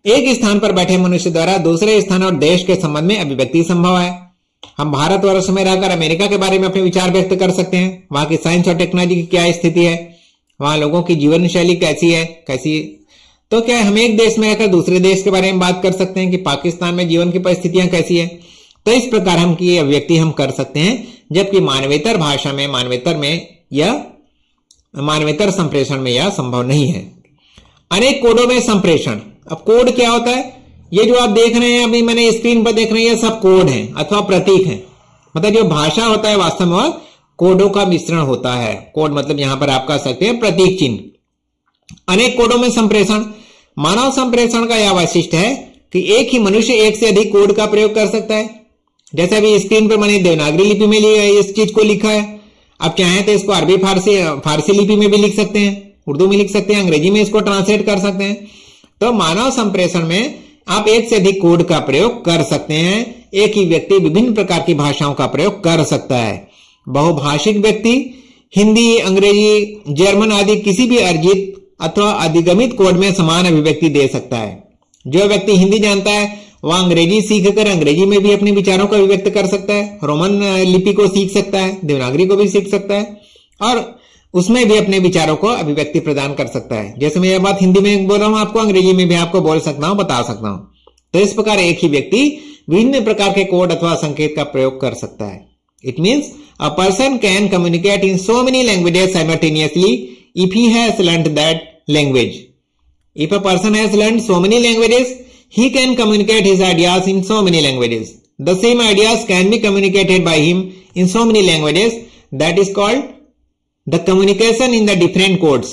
एक स्थान पर बैठे मनुष्य द्वारा दूसरे स्थान और देश के संबंध में अभिव्यक्ति संभव है। हम भारतवर्ष में रहकर अमेरिका के बारे में अपने विचार व्यक्त कर सकते हैं, वहां की साइंस और टेक्नोलॉजी की क्या स्थिति है, वहां लोगों की जीवन शैली कैसी है कैसी तो क्या हम एक देश में रहकर दूसरे देश के बारे में बात कर सकते हैं कि पाकिस्तान में जीवन की परिस्थितियां कैसी है। तो इस प्रकार हम की अभिव्यक्ति हम कर सकते हैं, जबकि मानवेतर भाषा में मानवेतर में यह मानवेतर संप्रेषण में यह संभव नहीं है। अनेक कोडों में संप्रेषण। अब कोड क्या होता है? ये जो आप देख रहे हैं अभी मैंने स्क्रीन पर देख रहे हैं, ये सब कोड हैं अथवा प्रतीक हैं। मतलब जो भाषा होता है वास्तव में कोडों का मिश्रण होता है। कोड मतलब यहां पर आप कह सकते हैं प्रतीक चिन्ह। अनेक कोडों में संप्रेषण। मानव संप्रेषण का यह वैशिष्ट्य है कि एक ही मनुष्य एक से अधिक कोड का प्रयोग कर सकता है। जैसे अभी स्क्रीन पर मैंने देवनागरी लिपि में इस चीज को लिखा है। आप चाहें तो इसको अरबी फारसी फारसी लिपि में भी लिख सकते हैं, उर्दू में लिख सकते हैं, अंग्रेजी में इसको ट्रांसलेट कर सकते हैं। तो मानव संप्रेषण में आप एक से अधिक कोड का प्रयोग कर सकते हैं। एक ही व्यक्ति विभिन्न प्रकार की भाषाओं का प्रयोग कर सकता है। बहुभाषिक व्यक्ति हिंदी, अंग्रेजी, जर्मन आदि किसी भी अर्जित अथवा अधिगमित कोड में समान अभिव्यक्ति दे सकता है। जो व्यक्ति हिंदी जानता है वह अंग्रेजी सीखकर अंग्रेजी में भी अपने विचारों को अभिव्यक्त कर सकता है, रोमन लिपि को सीख सकता है, देवनागरी को भी सीख सकता है और उसमें भी अपने विचारों को अभिव्यक्ति प्रदान कर सकता है। जैसे मैं यह बात हिंदी में बोल रहा हूं आपको, अंग्रेजी में भी आपको बोल सकता हूं, बता सकता हूं। तो इस प्रकार एक ही व्यक्ति विभिन्न प्रकार के कोड अथवा संकेत का प्रयोग कर सकता है। It means a person can communicate in so many languages simultaneously if he has learned that language. If a person has learned so many languages he can communicate his ideas in so many languages. The same ideas can be communicated by him in so many languages. That is called the communication in the different codes.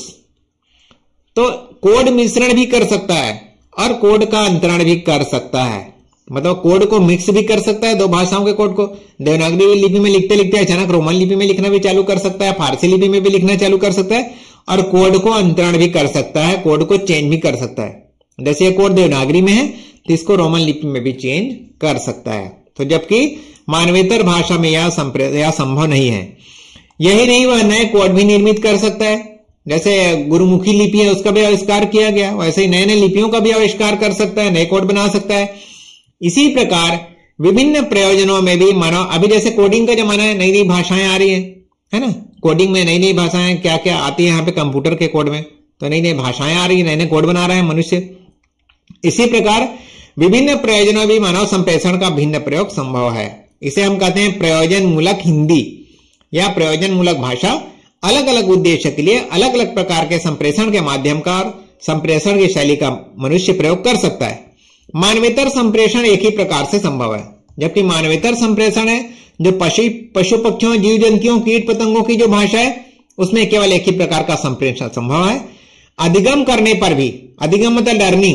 तो code मिश्रण भी कर सकता है और code का अंतरण भी कर सकता है। मतलब कोड को मिक्स भी कर सकता है, दो भाषाओं के कोड को। देवनागरी लिपि में लिखते लिखते अचानक रोमन लिपि में लिखना भी चालू कर सकता है, फारसी लिपि में भी लिखना चालू कर सकता है और कोड को अंतरण भी कर सकता है, कोड को चेंज भी कर सकता है। जैसे ये कोड देवनागरी में है तो इसको रोमन लिपि में भी चेंज कर सकता है। तो जबकि मानवेतर भाषा में यह संभव नहीं है। यही नहीं, वह नए कोड भी निर्मित कर सकता है। जैसे गुरुमुखी लिपि है उसका भी आविष्कार किया गया, वैसे ही नए नए लिपियों का भी आविष्कार कर सकता है, नए कोड बना सकता है। इसी प्रकार विभिन्न प्रयोजनों में भी मानव, अभी जैसे कोडिंग का जमाना है, नई नई भाषाएं आ रही है, है ना। कोडिंग में नई नई भाषाएं क्या क्या आती है यहाँ पे कंप्यूटर के कोड में, तो नई नई भाषाएं आ रही है, नए नए कोड बना रहा है मनुष्य। इसी प्रकार विभिन्न प्रयोजनों भी मानव संप्रेषण का भिन्न प्रयोग संभव है। इसे हम कहते हैं प्रयोजन मूलक हिंदी या प्रयोजन मूलक भाषा। अलग अलग उद्देश्य के लिए अलग अलग प्रकार के संप्रेषण के माध्यम का और संप्रेषण की शैली का मनुष्य प्रयोग कर सकता है। मानवेतर संप्रेषण एक ही प्रकार से संभव है, जबकि मानवेतर संप्रेषण है जो पशु पशु पक्षियों, जीव जंतुओं, कीट पतंगों की जो भाषा है उसमें केवल एक ही प्रकार का संप्रेषण संभव है। अधिगम करने पर भी, अधिगम मतलब लर्निंग,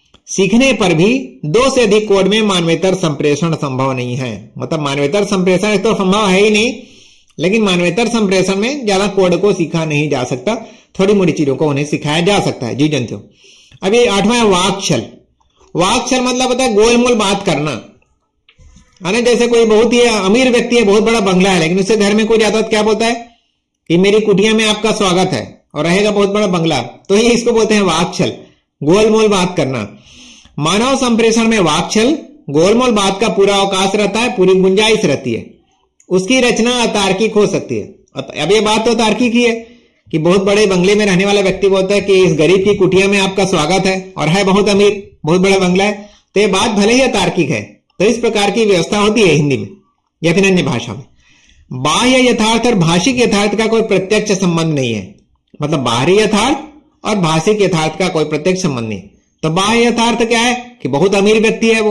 सीखने पर भी दो से अधिक कोड में मानवेतर संप्रेषण संभव नहीं है। मतलब मानवेतर संप्रेषण तो संभव है ही नहीं, लेकिन मानवेतर संप्रेषण में ज्यादा कोड को सीखा नहीं जा सकता, थोड़ी मोड़ी चीजों को उन्हें सिखाया जा सकता है जीव जंतु। अब ये आठवां है वाक्छल। वाक्छल मतलब होता है गोलमोल बात करना, है ना। जैसे कोई बहुत ही अमीर व्यक्ति है, बहुत बड़ा बंगला है, लेकिन उससे घर में कोई जाता है क्या बोलता है कि मेरी कुटिया में आपका स्वागत है, और रहेगा बहुत बड़ा बंगला, तो ये इसको बोलते हैं वाक्छल, गोलमोल बात करना। मानव संप्रेषण में वाक्छल, गोलमोल बात का पूरा अवकाश रहता है, पूरी गुंजाइश रहती है। उसकी रचना अतार्किक हो सकती है। अब ये बात तो तार्किक ही है कि बहुत बड़े बंगले में रहने वाला व्यक्ति बोलता है कि इस गरीब की कुटिया में आपका स्वागत है, और है बहुत अमीर, बहुत बड़ा बंगला है, तो ये बात भले ही अतार्किक है। तो इस प्रकार की व्यवस्था होती है हिंदी में या फिर अन्य भाषा में। बाह्य यथार्थ और भाषिक यथार्थ का कोई प्रत्यक्ष संबंध नहीं है। मतलब बाहरी यथार्थ और भाषिक यथार्थ का कोई प्रत्यक्ष संबंध नहीं। तो बाह्य यथार्थ क्या है कि बहुत अमीर व्यक्ति है वो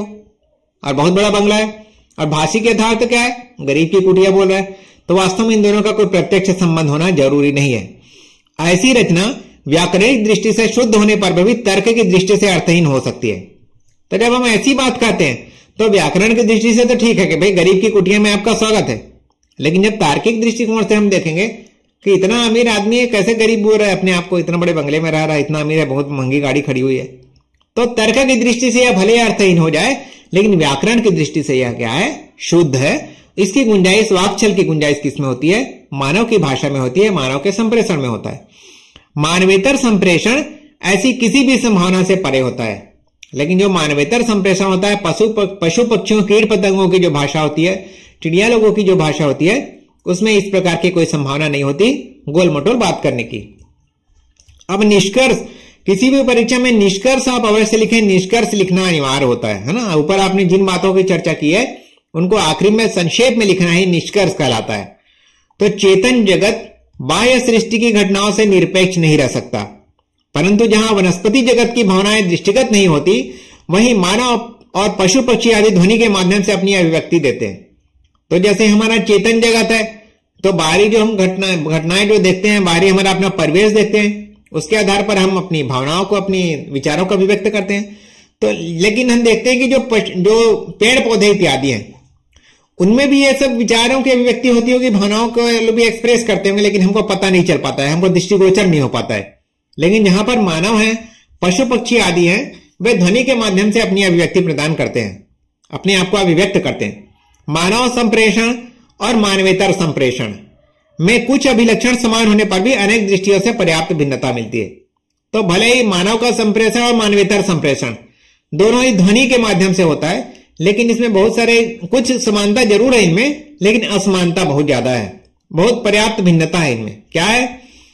और बहुत बड़ा बंगला है, और भाषिक यथार्थ क्या है, गरीब की कुटिया बोल रहा है। तो वास्तव में इन दोनों का कोई प्रत्यक्ष संबंध होना जरूरी नहीं है। ऐसी रचना व्याकरणिक दृष्टि से शुद्ध होने पर भी तर्क की दृष्टि से अर्थहीन हो सकती है। तो जब हम ऐसी बात कहते हैं तो व्याकरण की दृष्टि से तो ठीक है कि भाई गरीब की कुटिया में आपका स्वागत है, लेकिन जब तार्किक दृष्टिकोण से हम देखेंगे कि इतना अमीर आदमी है, कैसे गरीब बोल रहा है अपने आप को, इतना बड़े बंगले में रह रहा है, इतना अमीर है, बहुत महंगी गाड़ी खड़ी हुई है, तो तर्क की दृष्टि से यह भले अर्थहीन हो जाए, लेकिन व्याकरण की दृष्टि से यह क्या है, शुद्ध है। इसकी गुंजाइश, वाक्छल की गुंजाइश किसमें होती है, मानव की भाषा में होती है, मानव के संप्रेषण में होता है। मानवेतर संप्रेषण ऐसी किसी भी संभावना से परे होता है। लेकिन जो मानवेतर संप्रेषण होता है पशु पशु पक्षियों कीट पतंगों की जो भाषा होती है, चिड़िया लोगों की जो भाषा होती है, उसमें इस प्रकार की कोई संभावना नहीं होती गोल मटोल बात करने की। अब निष्कर्ष, किसी भी परीक्षा में निष्कर्ष आप अवश्य लिखें, निष्कर्ष लिखना अनिवार्य होता है, है ना। ऊपर आपने जिन बातों की चर्चा की है उनको आखिरी में संक्षेप में लिखना ही निष्कर्ष कहलाता है। तो चेतन जगत बाह्य सृष्टि की घटनाओं से निरपेक्ष नहीं रह सकता, परंतु जहां वनस्पति जगत की भावनाएं दृष्टिगत नहीं होती, वहीं मानव और पशु पक्षी आदि ध्वनि के माध्यम से अपनी अभिव्यक्ति देते हैं। तो जैसे हमारा चेतन जगत है, तो बाहरी जो हम घटना घटनाएं जो देखते हैं, बाहरी हमारा अपना परिवेश देखते हैं, उसके आधार पर हम अपनी भावनाओं को, अपनी विचारों को अभिव्यक्त करते हैं। तो लेकिन हम देखते हैं कि जो जो पेड़ पौधे इत्यादि हैं, उनमें भी ये सब विचारों की अभिव्यक्ति होती होगी, भावनाओं को भी एक्सप्रेस करते होंगे, लेकिन हमको पता नहीं चल पाता है, हमको दृष्टिगोचर नहीं हो पाता है। लेकिन जहां पर मानव है, पशु पक्षी आदि हैं, वे ध्वनि के माध्यम से अपनी अभिव्यक्ति प्रदान करते हैं, अपने आप को अभिव्यक्त करते हैं। मानव संप्रेषण और मानवेतर संप्रेषण में कुछ अभिलक्षण समान होने पर भी अनेक दृष्टियों से पर्याप्त भिन्नता मिलती है। तो भले ही मानव का संप्रेषण और मानवेतर संप्रेषण दोनों ही ध्वनि के माध्यम से होता है, लेकिन इसमें बहुत सारे कुछ समानता जरूर है इनमें, लेकिन असमानता बहुत ज्यादा है, बहुत पर्याप्त भिन्नता है इनमें। क्या है?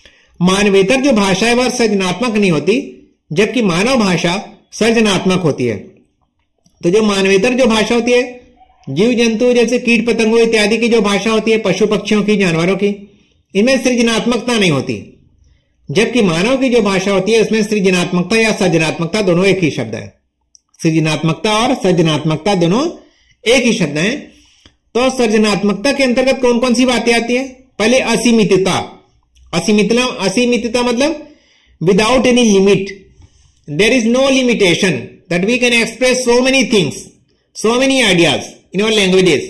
मानवेतर जो भाषा है वह सृजनात्मक नहीं होती, जबकि मानव भाषा सृजनात्मक होती है। तो जो मानवेतर जो भाषा होती है, जीव जंतु जैसे कीट पतंगों इत्यादि की जो भाषा होती है, पशु पक्षियों की, जानवरों की, इनमें सृजनात्मकता नहीं होती, जबकि मानव की जो भाषा होती है उसमें सृजनात्मकता या सृजनात्मकता दोनों एक ही शब्द है। सृजनात्मकता और सृजनात्मकता दोनों एक ही शब्द हैं। तो सृजनात्मकता के अंतर्गत कौन कौन सी बातें आती है? पहले असीमितता। असीमितता असीमितता मतलब without any limit, there is no limitation that we can express so many things, so many ideas in our languages.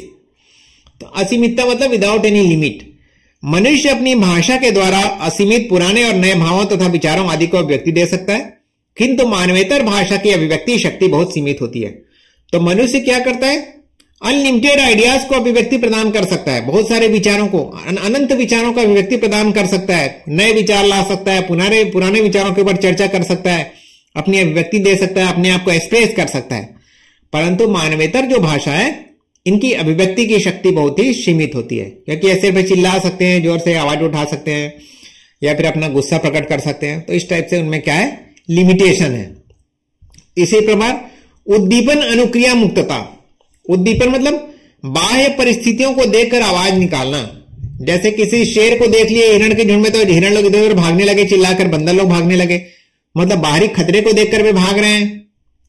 तो असीमितता मतलब विदाउट एनी लिमिट। मनुष्य अपनी भाषा के द्वारा असीमित पुराने और नए भावों तथा विचारों आदि को अभिव्यक्ति दे सकता है, किंतु मानवेतर भाषा की अभिव्यक्ति शक्ति बहुत सीमित होती है। तो मनुष्य क्या करता है? अनलिमिटेड आइडियाज को अभिव्यक्ति प्रदान कर सकता है, बहुत सारे विचारों को, अनंत विचारों को अभिव्यक्ति प्रदान कर सकता है, नए विचार ला सकता है, पुराने पुराने विचारों के ऊपर चर्चा कर सकता है, अपनी अभिव्यक्ति दे सकता है, अपने आप को एक्सप्रेस कर सकता है। परंतु मानवेतर जो भाषा है, इनकी अभिव्यक्ति की शक्ति बहुत ही सीमित होती है, क्योंकि ऐसे पे चिल्ला सकते हैं, जोर से आवाज उठा सकते हैं, या फिर अपना गुस्सा प्रकट कर सकते हैं। तो इस टाइप से उनमें क्या है? लिमिटेशन है। इसी प्रकार उद्दीपन अनुक्रिया मुक्तता। उद्दीपन मतलब बाह्य परिस्थितियों को देखकर आवाज निकालना। जैसे किसी शेर को देख लिए हिरण के झुंड में, तो हिरण लोग इधर उधर भागने लगे, चिल्लाकर बंदर लोग भागने लगे, मतलब बाहरी खतरे को देखकर वे भाग रहे हैं,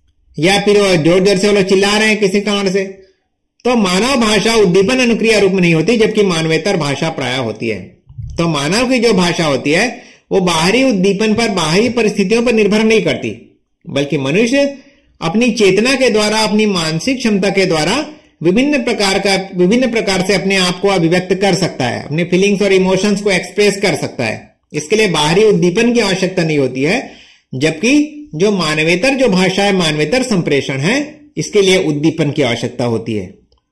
या फिर जोर जोर से वो लोग चिल्ला रहे हैं किसी कारण से। तो मानव भाषा उद्दीपन अनुक्रिया रूप में नहीं होती, जबकि मानवेतर भाषा प्राय होती है। तो मानव की जो भाषा होती है वो बाहरी उद्दीपन पर, बाहरी परिस्थितियों पर निर्भर नहीं करती, बल्कि मनुष्य अपनी चेतना के द्वारा, अपनी मानसिक क्षमता के द्वारा विभिन्न प्रकार का विभिन्न प्रकार से अपने आप को अभिव्यक्त कर सकता है, अपने फीलिंग्स और इमोशंस को एक्सप्रेस कर सकता है। इसके लिए बाहरी उद्दीपन की आवश्यकता नहीं होती है, जबकि जो मानवेतर जो भाषा है, मानवेतर संप्रेषण है, इसके लिए उद्दीपन की आवश्यकता होती है।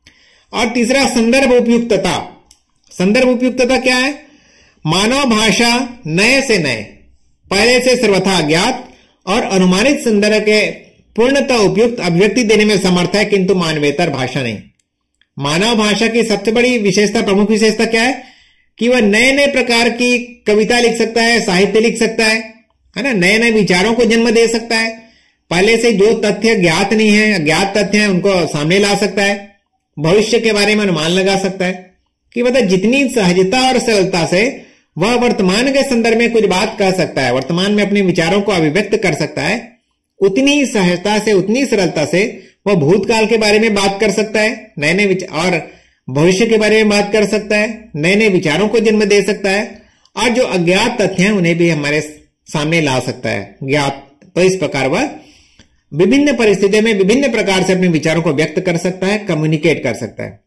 और तीसरा संदर्भ उपयुक्तता। संदर्भ उपयुक्तता क्या है? मानव भाषा नए से नए, पहले से सर्वथा अज्ञात और अनुमानित संदर्भ के पूर्णतः उपयुक्त अभिव्यक्ति देने में समर्थ है, किंतु मानवेतर भाषा नहीं। मानव भाषा की सबसे बड़ी विशेषता, प्रमुख विशेषता क्या है? कि वह नए नए प्रकार की कविता लिख सकता है, साहित्य लिख सकता है, है ना, नए नए विचारों को जन्म दे सकता है। पहले से जो तथ्य ज्ञात नहीं है, अज्ञात तथ्य है, उनको सामने ला सकता है, भविष्य के बारे में अनुमान लगा सकता है। कि मतलब जितनी सहजता और सरलता से वह वर्तमान के संदर्भ में कुछ बात कह सकता है, वर्तमान में अपने विचारों को अभिव्यक्त कर सकता है, उतनी सहजता से, उतनी सरलता से वह भूतकाल के बारे में बात कर सकता है, नए नए विचार, और भविष्य के बारे में बात कर सकता है, नए नए विचारों को जन्म दे सकता है, और जो अज्ञात तथ्य हैं उन्हें भी हमारे सामने ला सकता है, ज्ञात। तो इस प्रकार वह विभिन्न परिस्थितियों में विभिन्न प्रकार से अपने विचारों को व्यक्त कर सकता है, कम्युनिकेट कर सकता है।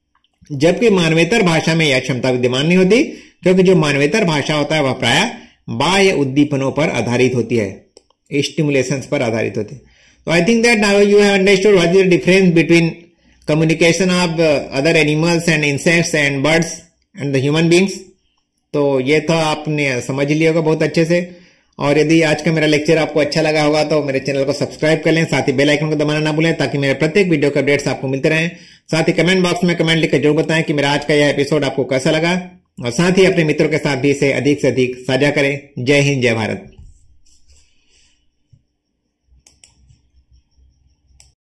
जबकि मानवेतर भाषा में यह क्षमता विद्यमान नहीं होती, क्योंकि जो मानवेतर भाषा होता है वह प्राय बाह्य उद्दीपनों पर आधारित होती है, स्टिमुलेशंस पर आधारित होती है। तो I think that now you have understood what is the difference between communication of other animals and insects and birds and the human beings. तो ये तो आपने समझ लिया होगा बहुत अच्छे से। और यदि आज का मेरा लेक्चर आपको अच्छा लगा होगा तो मेरे चैनल को सब्सक्राइब कर लें, साथ ही बेल आइकन को दबाना ना भूलें ताकि मेरे प्रत्येक वीडियो के अपडेट्स आपको मिलते रहें। साथ ही कमेंट बॉक्स में कमेंट लिखकर जरूर बताएं कि मेरा आज का यह एपिसोड आपको कैसा लगा, और साथ ही अपने मित्रों के साथ भी इसे अधिक से अधिक साझा करें। जय हिंद, जय भारत।